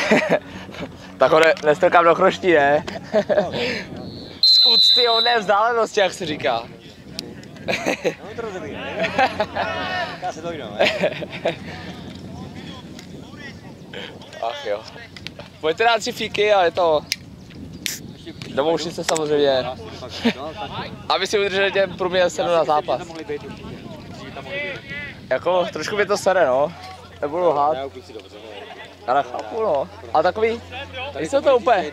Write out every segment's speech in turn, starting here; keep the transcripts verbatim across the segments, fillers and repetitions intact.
Tak ho ne, nestrkám do chroští, ne? Z úcty hodné vzdálenosti, jak se říká. No to rozumím, ne? Já se dojdu, ne? Ach jo. Pojďte dát tři fíky a je to... Domoušit se samozřejmě. Aby si udrželi těm průměr sedm na zápas. Jako trošku mě to sere, no. Nebudu lhát. Ale chápu, no. A takový, nejsou to úplně.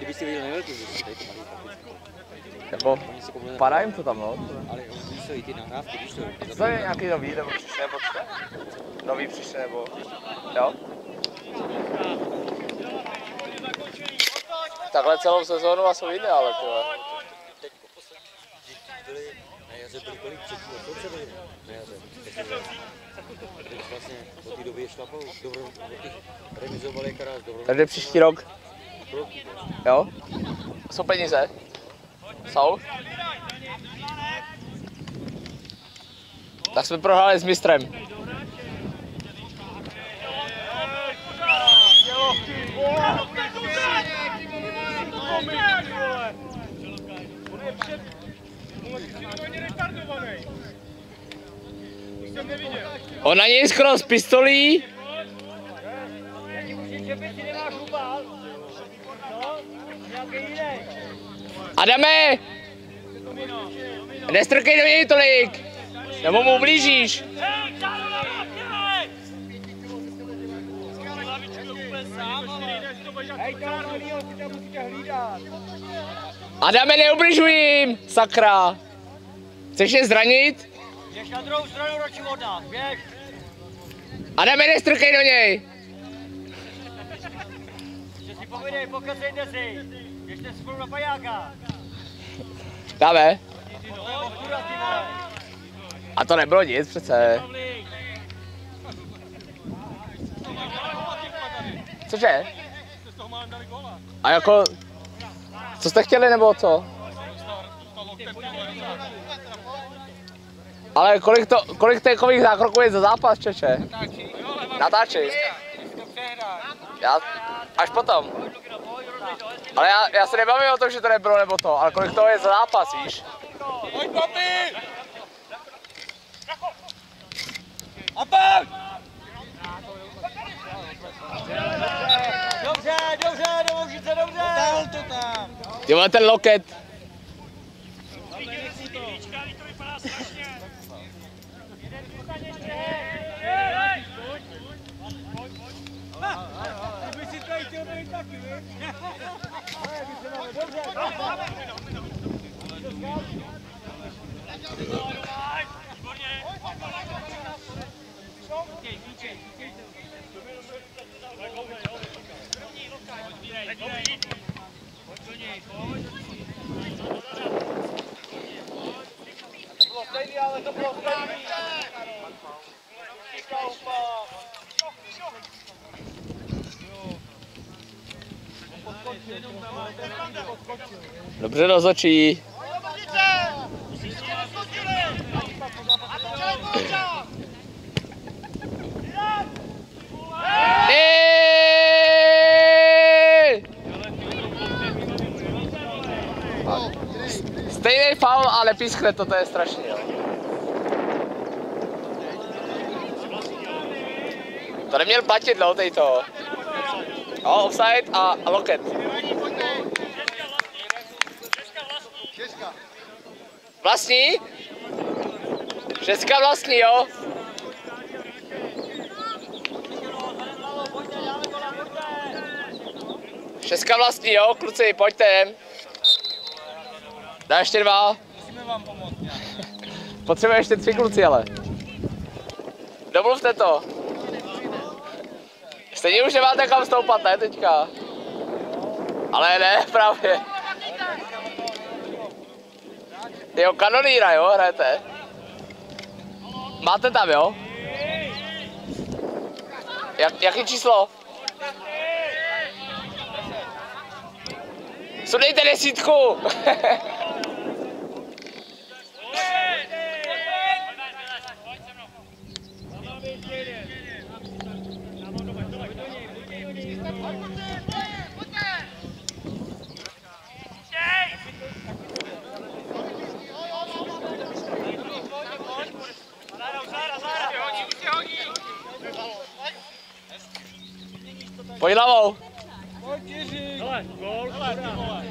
Jako, padá jim to tam, no. Co je nějaký nový, nebo přišli, nebo co? Nový přišli, nebo, jo? Takhle celou sezónu a jsou jiné, ale tyhle. Teď byli, na jaře byli kolik třetí odchůdce byli, na jaře. Teď vlastně od té doby je šlapou, dobro, od těch remizovali karáž, dobro. Takže příští rok? Jo? Jsou peníze? Jsou? Tak jsme prohráli s mistrem. On na něj skoro z pistolí. Adame! Nestrkej do něj tolik! Nebo mu ublížíš. Adame, neubližuj jim, sakra! Chceš je zranit? Běž na druhou stranu ročí od nás, běž! Adame, nestrkej do něj! Že si povídej, pokecejte si! Běžte spolu na pajáka! Dáme? To je ostuda, ty vole! A to nebylo nic přece. Cože? A jako... Co jste chtěli nebo co? Ale kolik to, kolik takových zákroků je za zápas, čeče? Natáčí. Já, až potom. Ale já, já se nebavím o tom, že to nebylo nebo to, ale kolik toho je za zápas, víš? Pojď, papi! A pojď! Dobře, dobře, domůžit se, dobře! Dál to tam! Ty vole, ten loket. Kdyby si tady chtěl být taky, víš? Dobře, to bylo stejný, ale to bylo stejný. Dobře rozhodčí. Stejný faul a nepískne to, to je strašně. Jo. To neměl platit, no, tejto. Jo, offside a, a loket. Vlastní? Šestka vlastní, jo? Šestka vlastní, jo? Kluci, pojďte. Dá ještě dva. Musíme vám pomoct. Potřebuje ještě tři kluci, ale. Domluvte to. Stejně už nemáte kam stoupat, ne, teďka? Ale ne, právě. Jo, kanonýra, jo, hrajete. Máte tam, jo? Jak, jaký číslo? Sudejte desítku! Pojď hlavou. Pojď Jiří. Hele, gól. Hele, ty vole.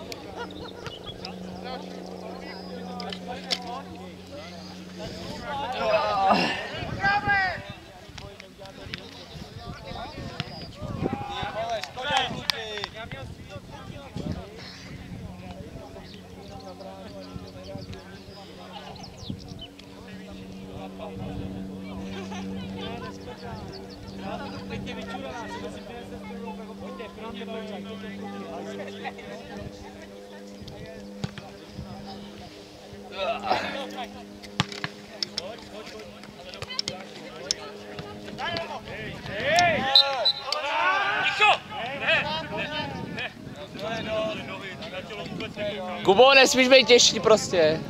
Kubo, nesmíš být těžší prostě.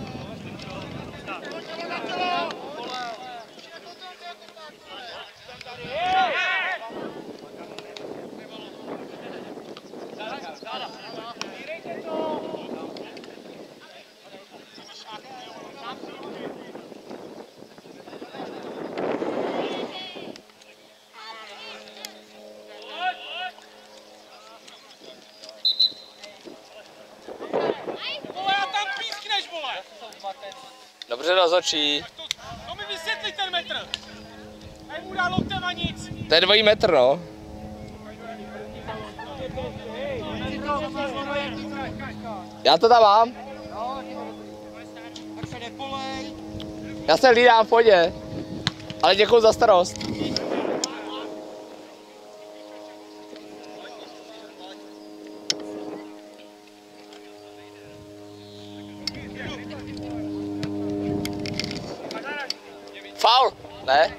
Dobře rozhodčí. To mi vysvětli ten metr. Aj mu dá loktem a nic. To je dvojí metr, no. Já to tam mám. Tak se nepolej. Já se hlídám v pohodě. Ale děkuju za starost. Faul, ne?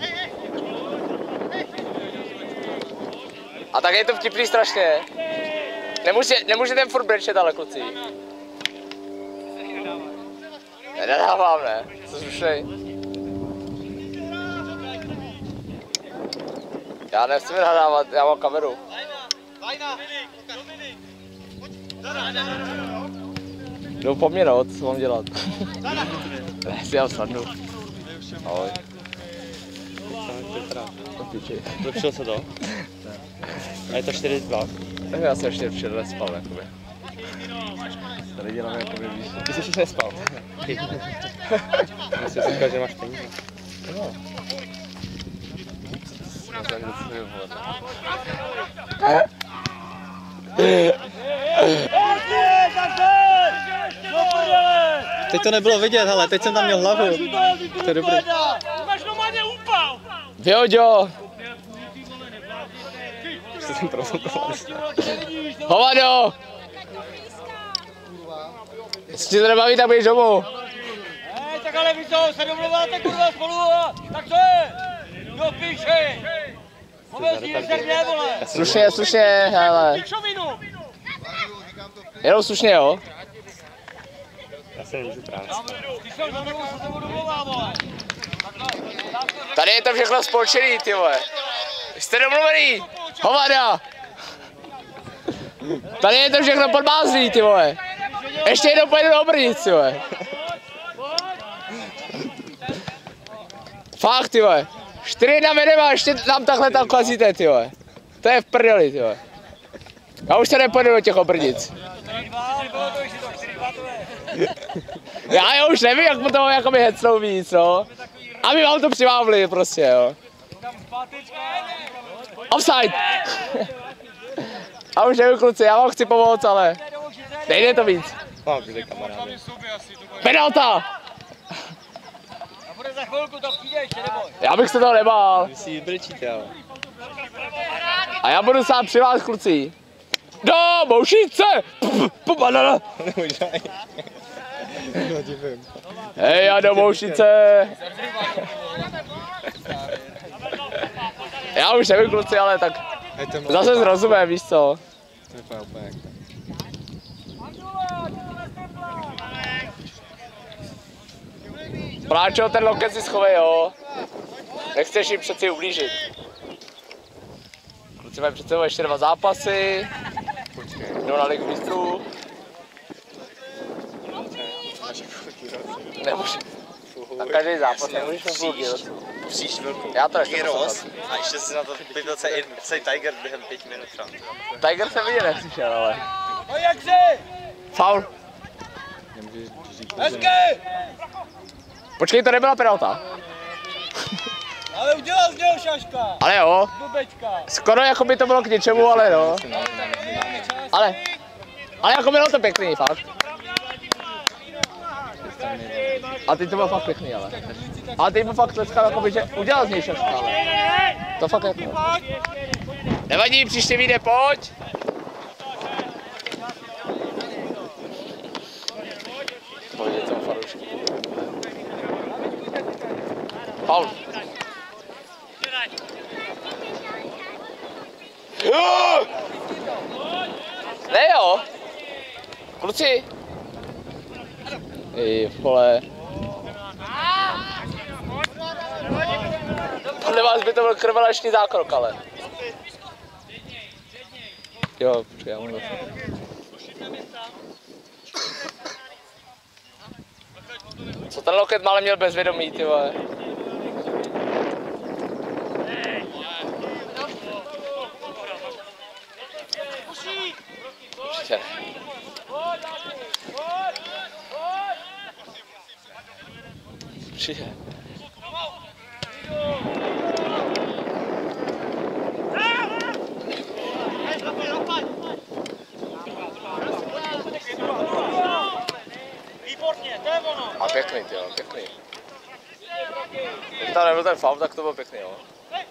A tak je to vtipný strašně. Nemůže, nemůže ten furt brečet, ale kluci. Nenadávám, ne? Co slušnej. Já nechci nadávat, já mám kameru. Jdu po mě, no, co mám dělat? Ne, si já vsadnu. Ahoj. Zlepšilo se to? A je to čtyři dva. Já jsem ještě včera nespal, jakoby. Tady děláme jakoby víš. Ty jsi ještě nespal. Já si říkal, že máš peníze. No. Teď to nebylo vidět, hele, teď jsem tam měl hlavu. To je dobrý. Máš normálně úpal. Vyhoďo! Jste jsem provokoval. Hovado! Jestli to nebaví, tak běž domů. Hej, tak ale vy co, se domluváte kurva spolu, tak co je? Kdo píše? Povězí rezervě, vole. Slušně, slušně, hele. Píčovinu. Jenom slušně, jo? Já se nemůžu práci. Ty jsou za mnou, se to domluvá, vole. Tady je to všechno spolčený, ty vole. Jste domluvený? Hovada! Tady je to všechno podmázlý, ty vole. Ještě jednou pojedu do Brnic, ty vole. Fakt, ty vole. čtyři jedna vedeme a ještě tam takhle tam klazíte, ty vole. To je v prdeli, ty vole. Já už se nepojedu do těch Obrnic. Já, já už nevím, jak mu toho jakoby hecnou víc, no. A my vám to přivávli, prostě, jo. Offside! A už nevím, kluci, já vám chci pomoct, ale nejde to víc. Mám byli kamarádi. Penalta! A bude za chvilku, to přijde ještě, neboj. Já bych se toho nebál. Vy si brečíte, ale. A já budu sám při vás, kluci. Do Moušice! Popadala! Neudělaj. No, divím. Hej, já do Moušice! Já už nevím, kluci, ale tak zase zrozumím, víš co? To je úplně jak Pláčo, ten loket si schovej, jo. Nechceš jim přeci ublížit. Kluci mají před sebou ještě dva zápasy. Jdou na ligu mistrů. Nemůžu. Na každý zápas nemůžeš mít půlky. příští chvilku. Já to nechci Gyros poslouchat. a ještě si na to vypil celý, celý Tiger během pěti minut třeba. Tiger jsem viděl, nepřišel, ale... No jak jsi? Faul. Hezky! Počkej, to nebyla penalta. Ale udělal z něho šaška. Ale jo. Blbečka. Skoro jako by to bylo k něčemu, ale no. Ale... Ale jako bylo to pěkný, fakt. A teď to bylo fakt pěkný, ale. Ale teď byl fakt tleskal, jako by, že udělal z něj šaška, ale. To fakt jako. Nevadí, příště vyjde, pojď. Pojď něco fanoušky. Faul. Ne jo. Kluci. Ej, vole. Podle vás by to byl krvelačný zákrok, ale. Jo, počkej, já mám zase. Co ten loket málem měl bezvědomí, ty vole. Ještě. Přijde. Výborně, to je ono. A pěkný, ty jo, pěkný. Kdyby tam nebyl ten faul, tak to bylo pěkný, jo.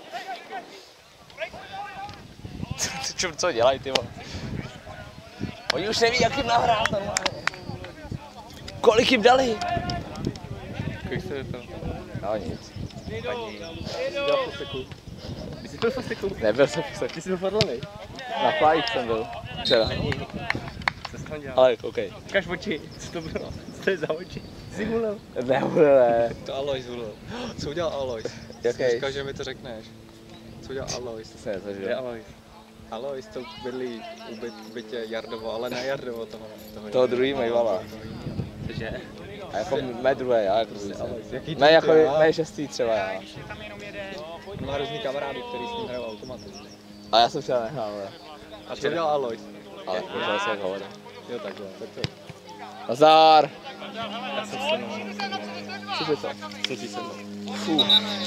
Ty čum, co dělají, ty vole? Oni už neví, jak jim nahrát normálně. Kolik jim dali? Kolik se to? No nic. Dělal poseku. Ty jsi byl poseku? Nebyl jsem posek. Ty jsi byl podlonej. Na flyích jsem byl. Včera. Co jsi tam dělal? Ale koukej. Ukaž oči, co to bylo? Co to je za oči? Jsi hulil? Ne, ne. To Alois hulil. Co udělal Alois? Jaký? Jsi říkal, že mi to řekneš. Co udělal Alois? To se nezažil. Kde je Alois? Alois to bydlí u byt, bytě Jardovo, ale ne Jardovo toho. Toho, Toho druhý Mejvala. Cože? A jako mé druhé, já jako druhý. Jaký Mé jako, druhý, já? mé šestý třeba já. On má různý kamarády, který s ním hrajou automaty. A já jsem třeba nehrál, ale. A co udělal Alois? Ale možná se jak hovor. Jo takhle, tak to. Nazdar! Já jsem se mnou. Co je to? Co ti sedlo? Fů.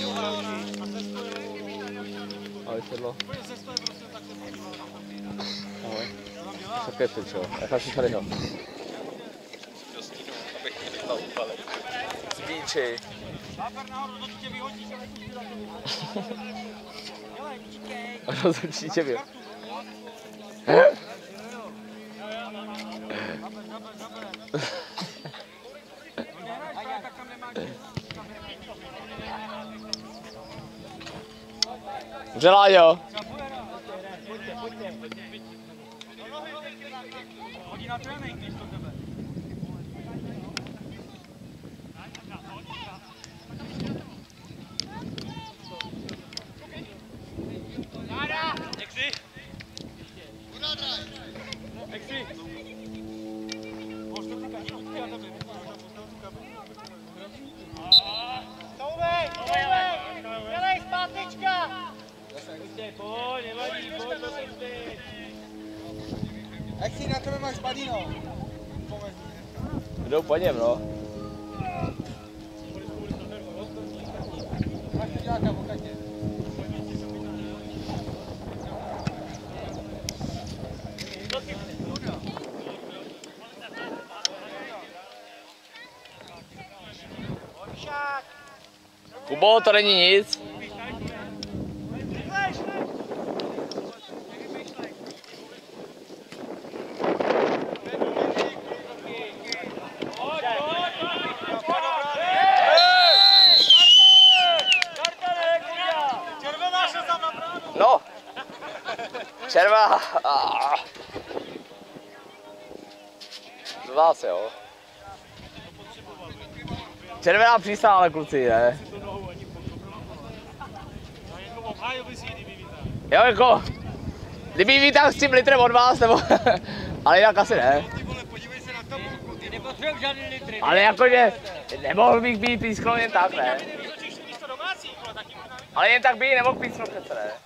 Ale sedlo. Ahoj. Také ty čo? Nechal si tady ho. Zbíči. Rozhodčí tě byl. Vřelá, jo. Hodí na trénink, když to tebe. Jak jsi? Jak jsi? Možná týká, že já tebe. Toubej, toubej, dělej zpátečka. Pojď, nevadí, pojď, pojď. Jak si na tebe máš Padino? Jdou po něm, no. Kubo, to není nic. No, červená. Zdá se, jo. Červená přísná, ale kluci, ne? Jo, jako, kdyby ji vytáhl s tím litrem od vás, nebo, ale jinak asi ne. Ale jakože, nemohl bych být písknout jen tak, ne? Místo domácích, ale taky Ale jen tak by jí nemohl písnout přece, ne?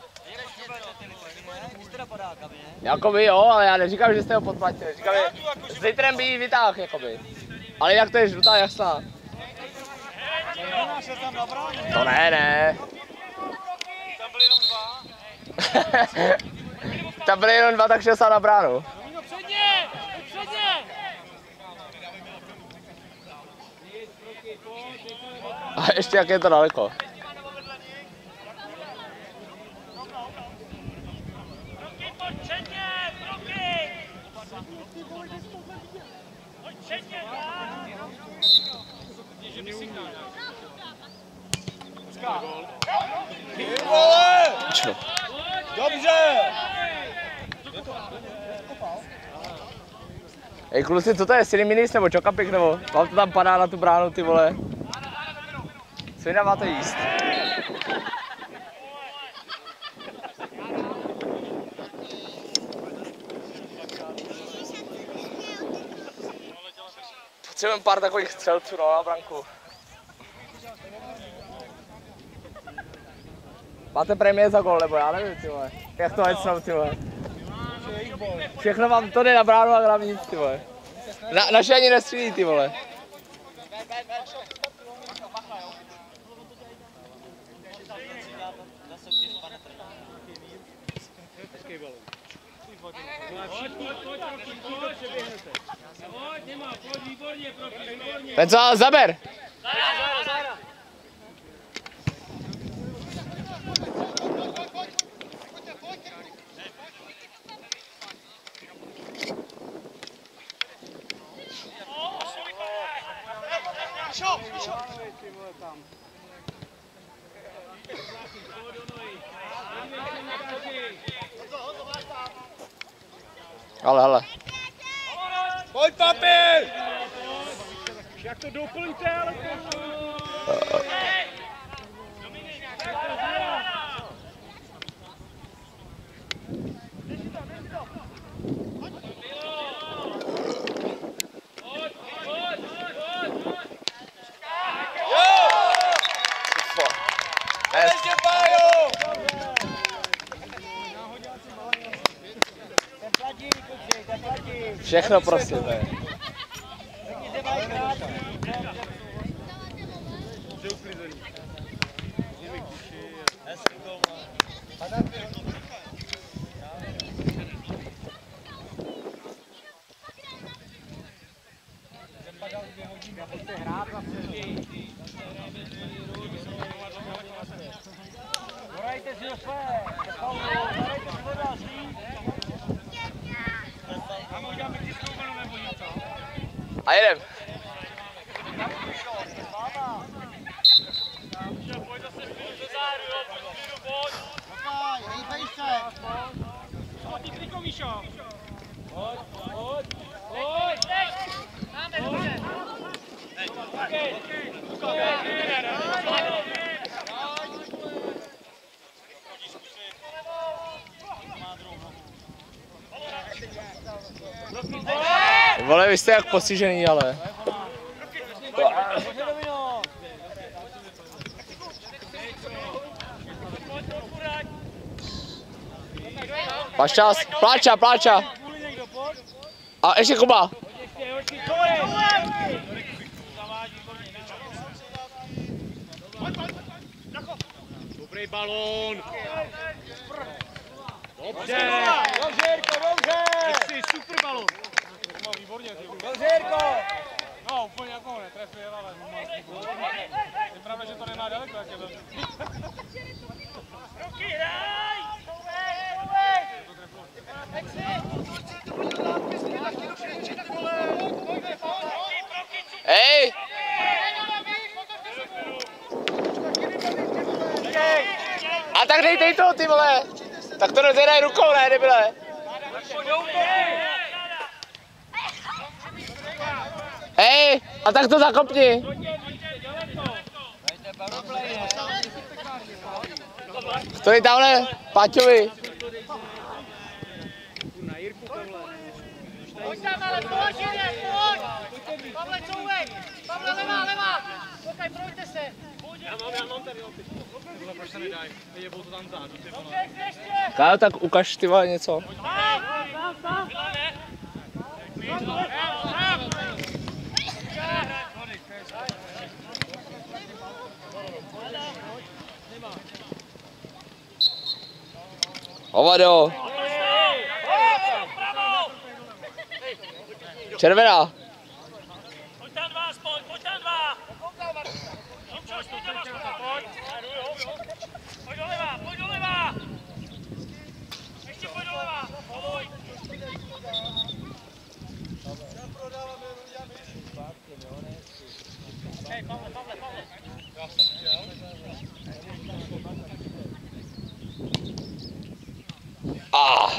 Jakoby jo, ale já neříkám, že jste ho podplatili. Říkám, že s litrem by jí vytáhl, jakoby. Ale jak to je žlutá jasná? To ne, ne. Tam byly jenom dva. Tam byly jenom dva, tak šel sám na bránu. Předně! Předně! A ještě jak je to daleko. Čo? Dobře! Ej kluci, co to je? Sinimis nebo čokapik nebo? Vám to tam padá na tu bránu, ty vole. Co jinak máte jíst? Potřebujeme pár takových střelců, no, na branku. Máte prémie za gol, nebo já nevím, ty vole. Jak to hecnou, ty vole. Všechno vám to jde na bránu a gram nic, ty vole. Na, naše ani nestřílí, ty vole. Penco, zaber! Ale, hele. Pojď, papi! Jak to doplňte, ale to... Všechno prostě, to je. Hrajte si do své! Hrajte si do nás A jedem. Pojď zase do záru, jo, pojď, pojď. Hejbej se. Pojď, kliko, Míšo. Pojď, pojď, pojď. Máme, dobře. Okej, Vole, vy jste jak postižený, ale. Máš čas, pláča, pláča. A ještě Kuba. Dobrý balón. Dobře. Dobře, Jirko, dobře. Jsi super balón. No, výborně. Dobře, Jirko. No, úplně jako ho netrefil, ale je pravda, že to nemá daleko, jak je to. Ruky, hraj! Hej! A tak dej, dej to, ty vole! Tak to rozjedaj rukou, ne, debile! Hej, a tak to zakopni! Stojí tamhle, Páťovi! Pojď tam, ale pojď, jde, pojď! Pavle, couvej! Pavle, levá, levá! Počkej, projďte se! Já mám, já mám tady opět. Tohle proč se nedají? Jebou to tam vzadu, ty vole. Kájo, tak ukaž ty vole něco. Tam, tam, tam! Hovado! Červená! Pojď tam dva, spoj, pojď tam dva! Pojď doleva, pojď doleva! Ještě pojď doleva! Pojď! Hej, Pavle, Pavle, Pavle! Já jsem chtěl. Ah.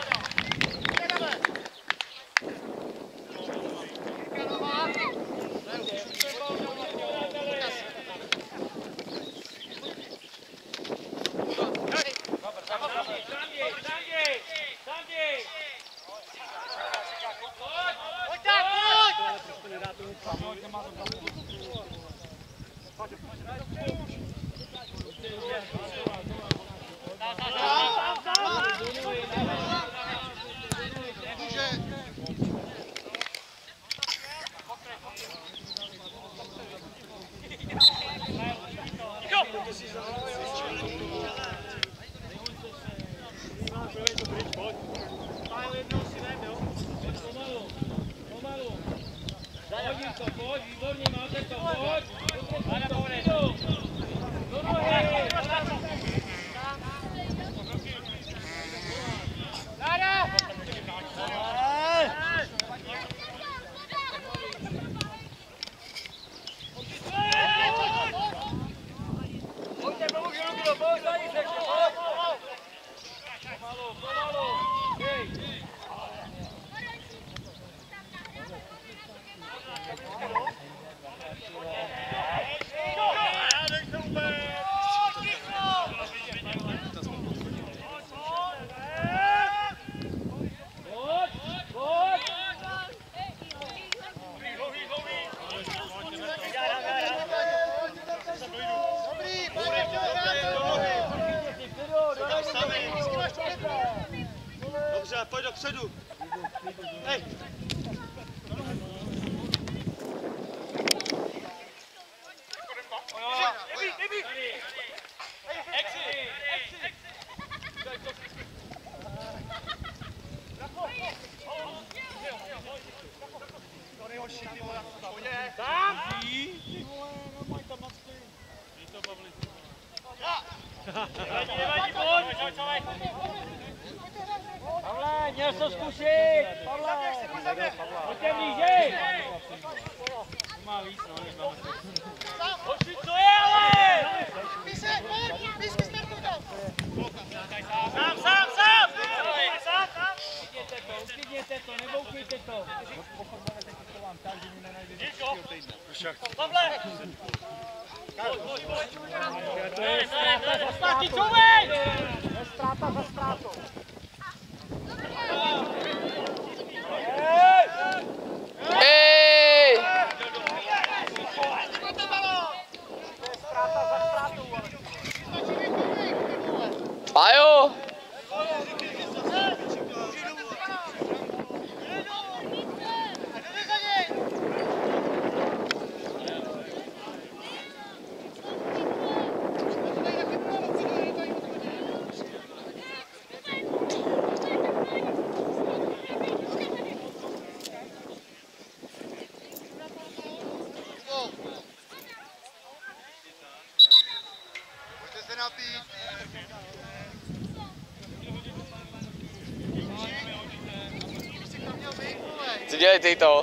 Dobře, pojď dopředu. Hej. Pavle, měl jsi zkusit! Pavle! Pojďte blížej! Má víc, no, než máme. Hoši, co je, ale! Píše, pojď! Píšky startuj tam! Sám, sám, sám! Sám, sám! Ukydněte to, ukydněte to, neboukněte to! Tak, že mi nenajdete příštího týdne. Pavle! Pojď, pojď, pojď! To je ztráta za ztrátou! To je ztráta za ztrátou! Ej! Pájo! Co dělej ty to?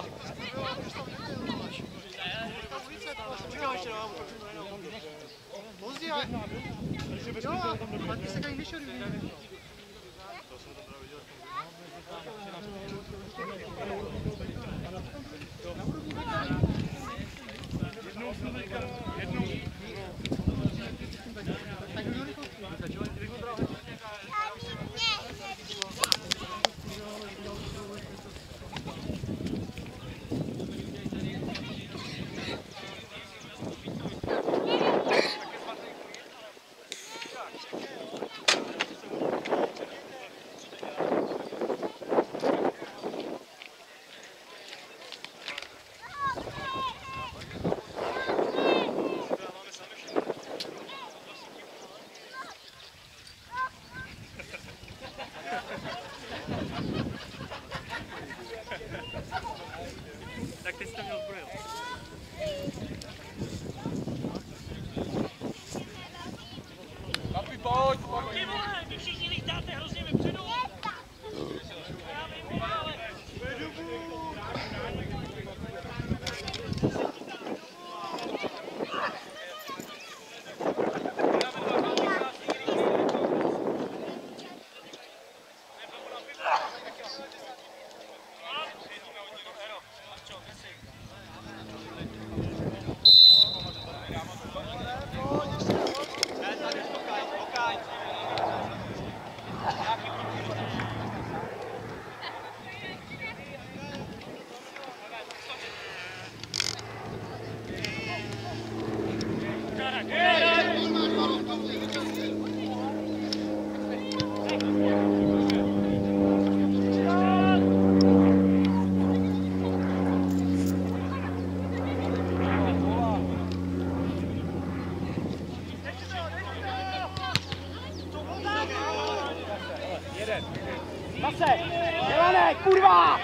Jelanek, kurva!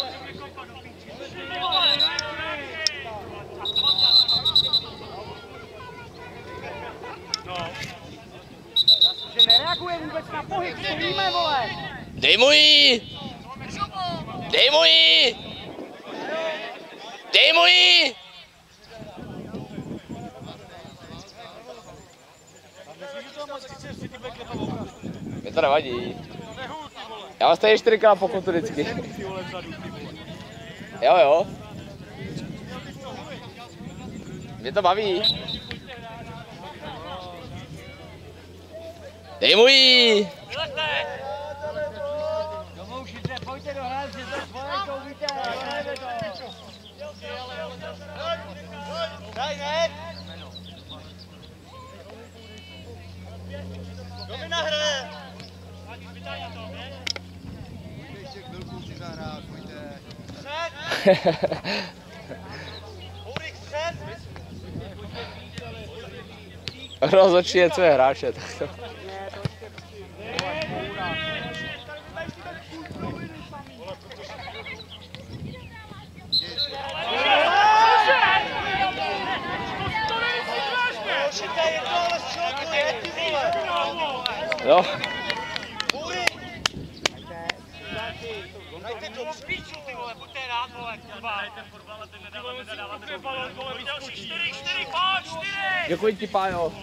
Že nereaguje vůbec na pohyb, stojíme, vole! Dej mu jí! Dej mu jí! Dej mu jí! Mě to nevadí. Já mám stejně čtyřikrát pokutu vždycky. Jo, jo. Mě to baví. Dej mu jí! Domoušice, pojďte do hráč, že to svolenkou víte, jdeme to. Daj, ne? Kdo mi nahraje? Ještě chvilku si zahrát, pojďte. Střed! Ulrik, střed! Rozhodčí je, co je hráče, tak to. Jo. Děkuji ti, Pájo.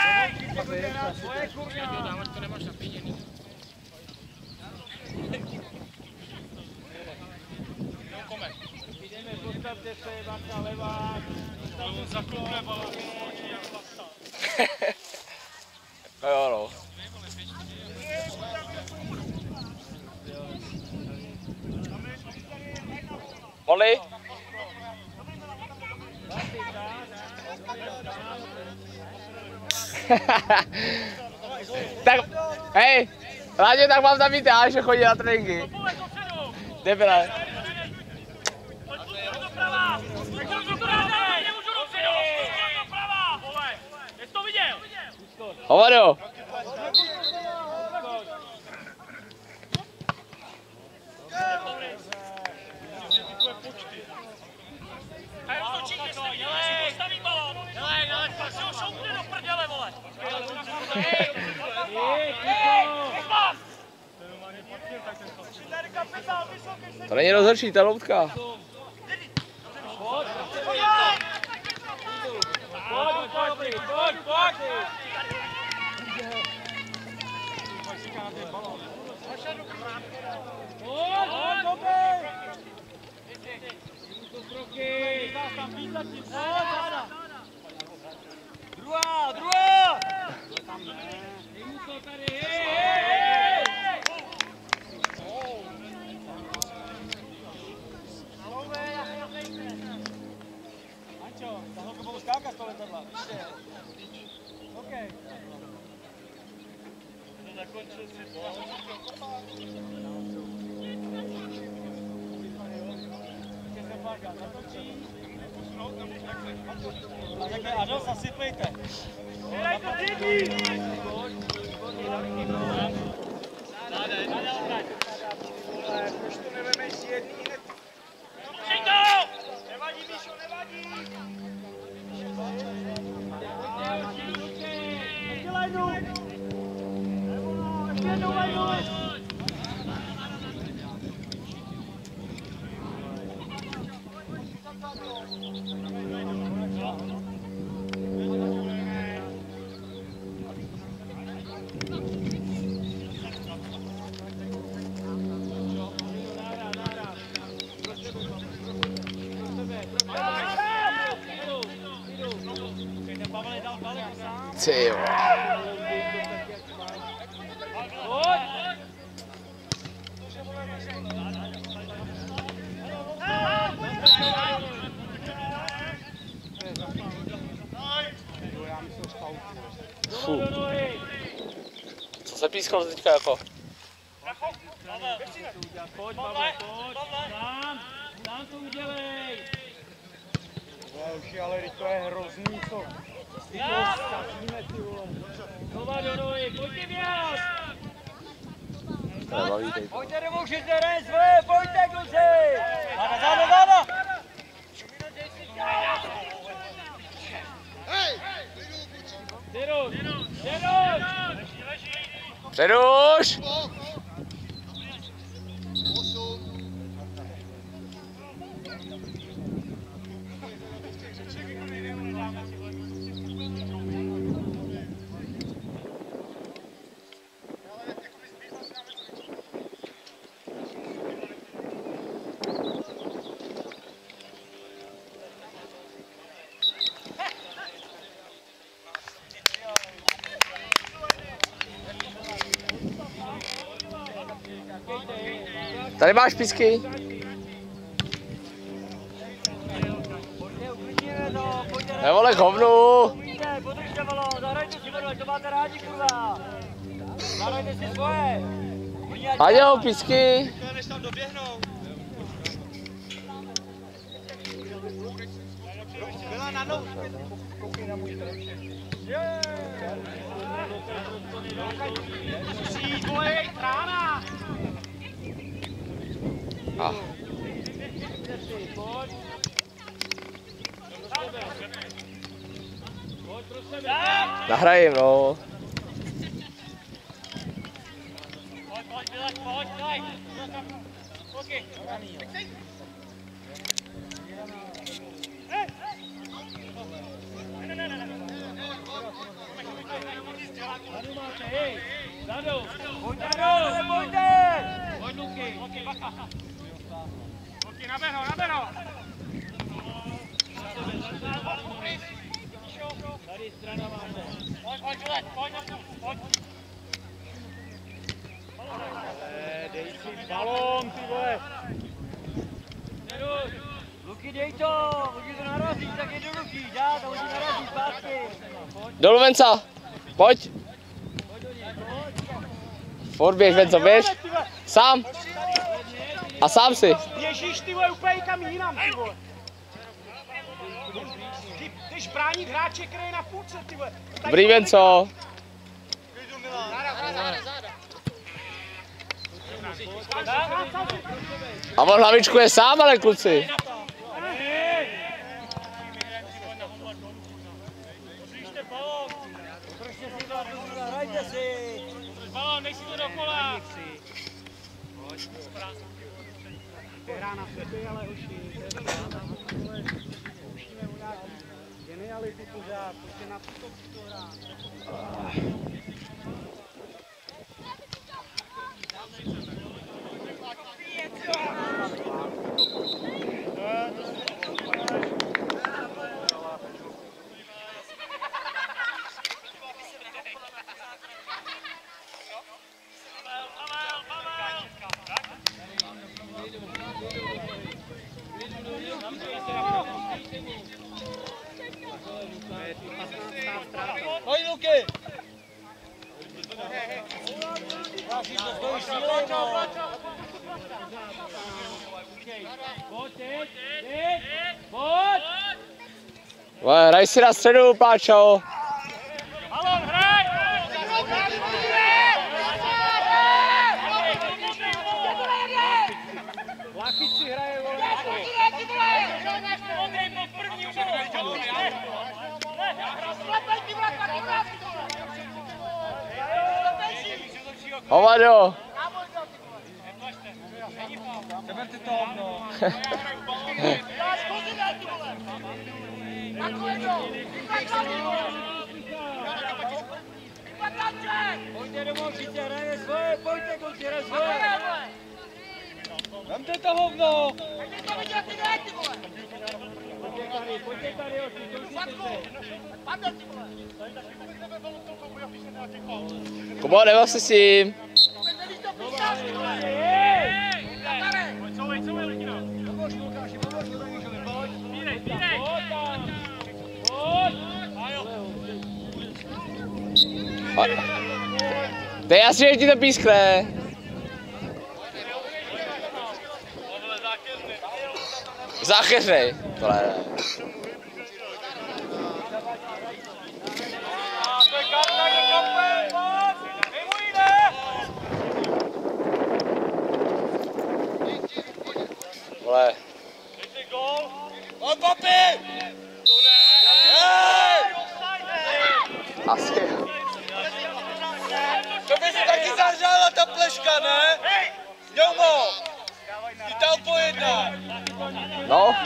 Postavte se, Varka levá, on zaklope balón, jak basta. No jo, no. Molly? Tak, hej, Láďo, tak mám tam víte, ale že chodí na tréninky. Debile. Hovado. To není rozhodčí, ta loutka. Druhá, druhá! Ančo, za holku budu skákat z toho letadla. OK. To zakončil si to. A takhle Adol, zasypejte. Dělej to třetí! Dádej, dádej. Proč to nevemeš z jedný hned? Přijďte! Nevadí, Míšo, nevadí! Dělej jdu! Ještě jednou lejdu! Ty jo. Fů. Co se pískalo teďka jako? Pojď, Pavle, pojď, tam, tam to udělej. Ale to je hrozný, co? Ty to zkazíme, ty vole. Znova do nohy, pojďte věc! To nebaví teď. Pojďte do můžete, hraje svoje, pojďte kluci! Záda, záda, záda! Předuš! Tady máš písky. Nevole hovnu. Podržte balón, zahrajte si vodu, ať to máte rádi, kurva. Zahrajte si svoje. Ať jo, písky. Než tam doběhnou. Byla na nohu. Přijď, vole, trána. Ah. Nahrajím, no. Pojďte, pojďte! Pojď, Luky, Luky, bacha. Luky, na beno, na beno. Tady strana máte. Pojď, pojď, pojď, pojď, pojď. Dej si balón, ty vole! Luky, dej to! Luky to narazí, tak je do Luky, dá, to Luky narazí zpátky. Dolů Venca. Pojď. Furt běž, Venco, běž. Sám. A sám si. Běžíš, ty vole, úplně kam jinam, ty vole. Ty, jdeš bránit hráče, který je na půlce, ty vole. Dobrý, Venco. A on hlavičku je sám, ale kluci. Hrajte si! Balón, dej si to do kola. Hra na sebe, ale hoši. Pouštíme mu nějaký geniality pořád, prostě na to to hrát. Pojď, Luky! Vole, hraj si na středu, Pláčo. Balón, hraj! Laky si hraje, vole. Ondrej byl první úvodní. Hovado. Seberte to hovno. Pojďte domů, všichni hraje svoje, pojďte kluci, hraje svoje. Vemte to hovno. Pojďte tady, pojďte tady, hoši, točíte se. Kubo, nebav se s tím. To je jasně, že ti to pískne. Zákeřnej. Tohle ne. Vole. Pojď, papi! Asi. To by si taky zahřála ta pleška, ne? Jomo! Ty tam pojedná! No.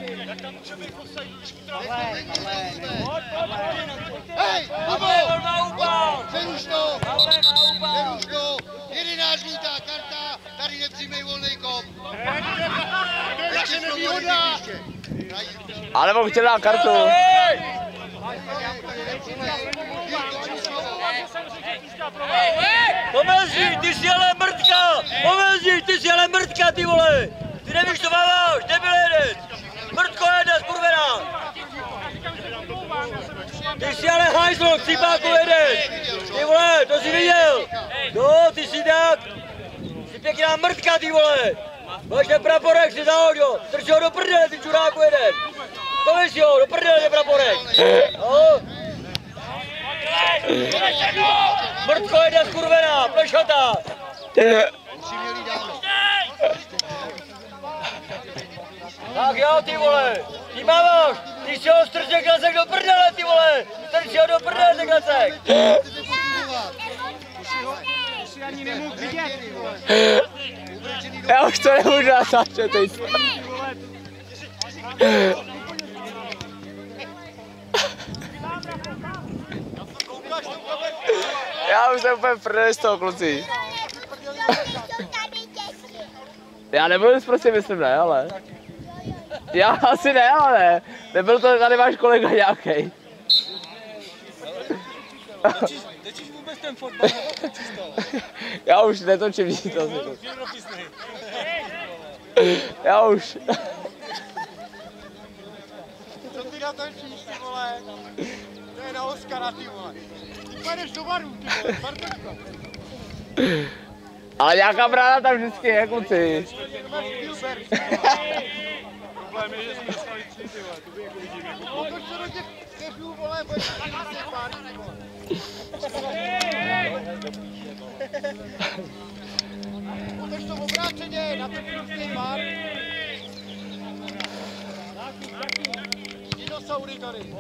Hej, Hugo! Přeruš to! Přeruš to! Jedenáct žlutá karta, tady nepřijmej volnej kop. To je naše nevýhoda! Ale mohl chtěl dát kartu. Pomezi, ty jsi ale mrtka! Pomezi, ty jsi ale mrtka, ty vole! Ty nevíš, co máváš, nebyl jeden! Mrtko jedna, skurvená! Ty jsi ale hajzlo, chcípáku jeden! Ty vole, to jsi viděl! No, ty jsi tak! Jsi pěkná mrtka, ty vole! Máš ten praporek, si zahoď ho! Trč ho do prdele, ty čuráku jeden! To víš jo, do prdele ten praporek! No! Mrtko jedna, skurvená, plešatá! Tak jo, ty vole, ty máváš, ty si ho strč klacek do prdele, ty vole, strč ho do prdele, ten klacek. Už si ani nemohl vidět, ty vole. Já už to nemůžu natáčet teď. Já už jsem úplně prdeli z toho, kluci. Já nebudu prostě myslím, ne, ale. Já asi ne, ale ne. Nebyl to, tady váš kolega nějakej. Točíš vůbec ten fotbal, nebo točíš to? Já už netočím nic. Já už. Co ty natočíš, ty vole? To je na Oscara, ty vole. Ty pojedeš do baru, ty vole, Bartoško. Ale nějaká brána tam vždycky je, kluci. Problém je, že jsme dostali tři, ty vole, to by jako vidíme. Pokud se do těch keřů, vole, budeš se těch pár, ty vole. Otoč to obráceně, na ten klubský bar. Dinosaury tady.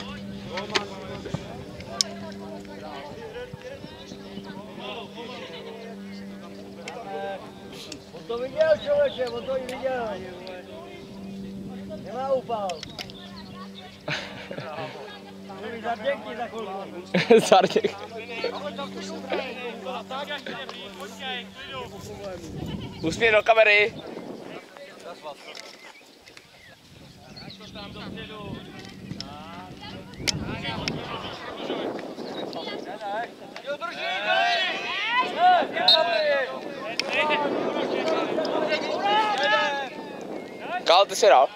On to viděl, člověče, on to i viděl. Nemá upál. Můžu zarděkni za chvilku. Zarděk. Usměj do kamery. Kál, ty si dal?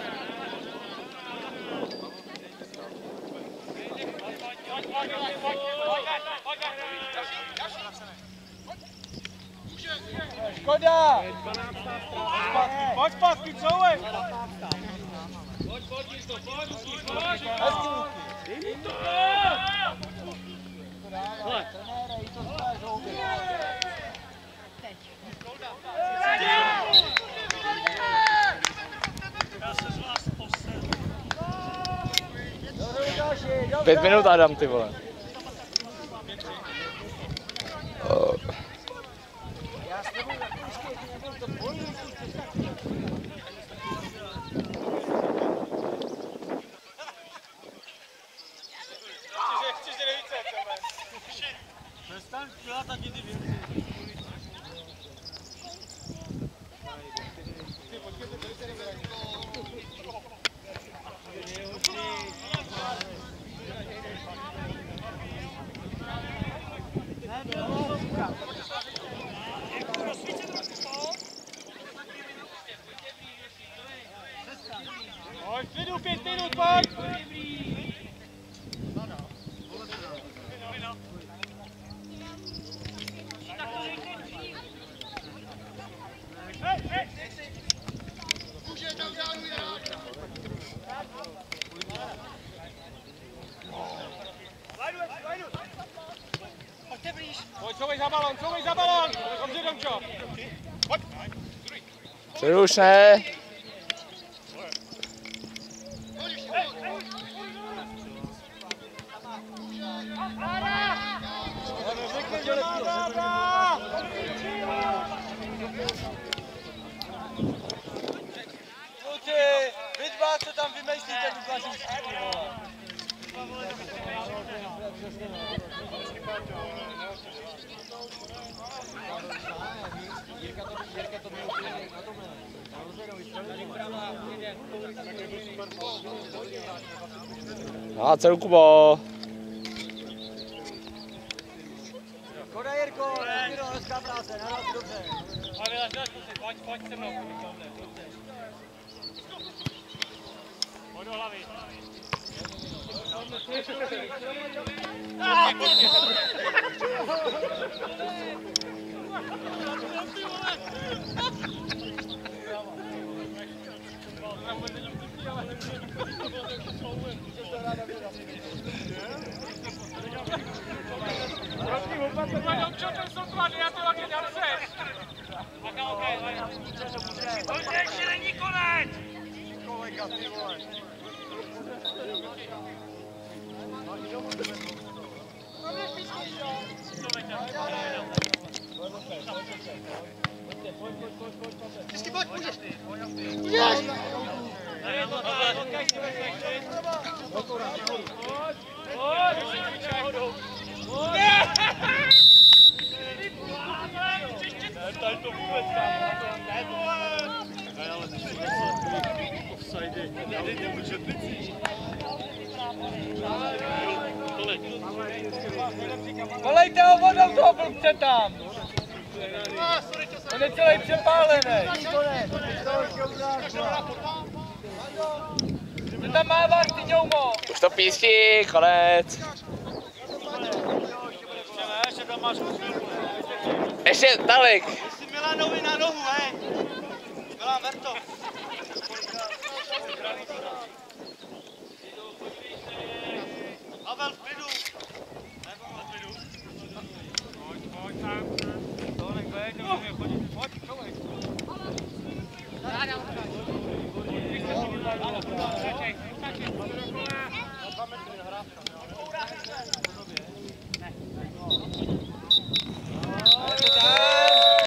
Škoda! Pojď zpátky, couvej! Pojď, pojď, to, pojď, pojď, pojď! to! Pět minut Adam, ty vole. Oh. Přestaň dělat taky ty věci. Pojď, klidu, pět minut, pojď! Pojď, couvej za balón, couvej za balón! Dobře, Domčo! Pojď! Přeruš, ne? A celou Kubo. Škoda, Jirko, Jirko, hezká práce, naraz dobře. A vylež, vylež, pojď, pojď se mnou. Pojď do hlavy. Vždycky pojď, můžeš. Můžeš! Tady to vůbec Volejte ho vodou toho blbce tam! On je celý přepálený! Ty tam máváš, ty ňoumo! Už to pískí, konec. Ještě dalek. Jsi Milanovi na nohu, hej! Milan, ver to! Pavel, v klidu!